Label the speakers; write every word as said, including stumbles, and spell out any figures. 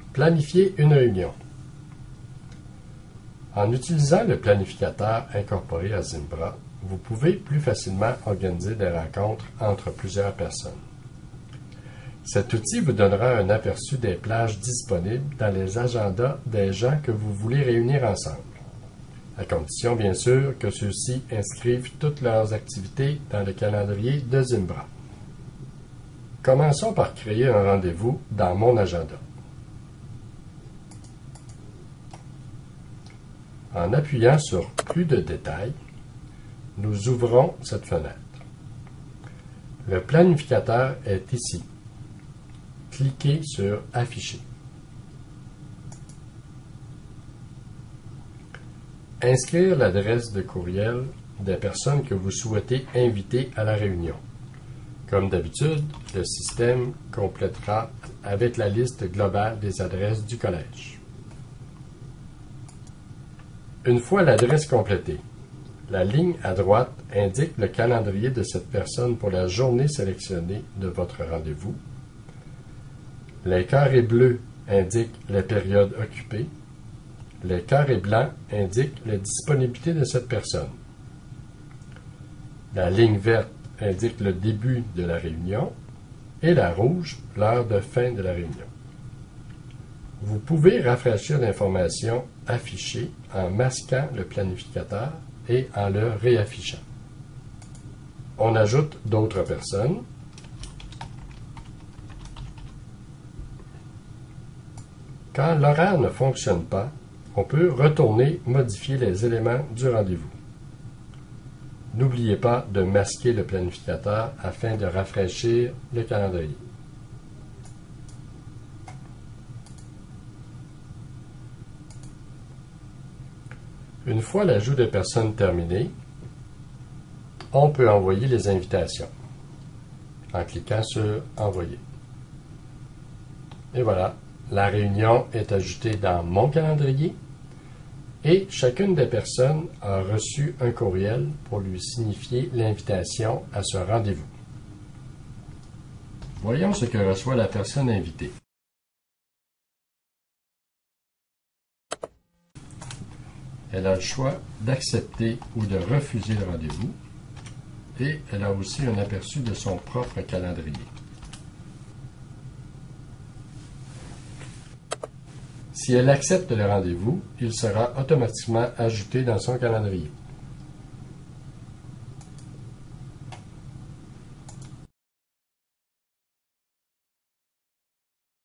Speaker 1: Planifier une réunion. En utilisant le planificateur incorporé à Zimbra, vous pouvez plus facilement organiser des rencontres entre plusieurs personnes. Cet outil vous donnera un aperçu des plages disponibles dans les agendas des gens que vous voulez réunir ensemble, à condition bien sûr que ceux-ci inscrivent toutes leurs activités dans le calendrier de Zimbra. Commençons par créer un rendez-vous dans mon agenda. En appuyant sur « Plus de détails », nous ouvrons cette fenêtre. Le planificateur est ici. Cliquez sur « Afficher ». Inscrire l'adresse de courriel des personnes que vous souhaitez inviter à la réunion. Comme d'habitude, le système complétera avec la liste globale des adresses du collège. Une fois l'adresse complétée, la ligne à droite indique le calendrier de cette personne pour la journée sélectionnée de votre rendez-vous. Les carrés bleus indiquent les périodes occupées. Les carrés blancs indiquent la disponibilité de cette personne. La ligne verte indique le début de la réunion et la rouge, l'heure de fin de la réunion. Vous pouvez rafraîchir l'information affichée en masquant le planificateur et en le réaffichant. On ajoute d'autres personnes. Quand l'horaire ne fonctionne pas, on peut retourner modifier les éléments du rendez-vous. N'oubliez pas de masquer le planificateur afin de rafraîchir le calendrier. Une fois l'ajout des personnes terminé, on peut envoyer les invitations en cliquant sur « Envoyer ». Et voilà, la réunion est ajoutée dans mon calendrier et chacune des personnes a reçu un courriel pour lui signifier l'invitation à ce rendez-vous. Voyons ce que reçoit la personne invitée. Elle a le choix d'accepter ou de refuser le rendez-vous et elle a aussi un aperçu de son propre calendrier. Si elle accepte le rendez-vous, il sera automatiquement ajouté dans son calendrier.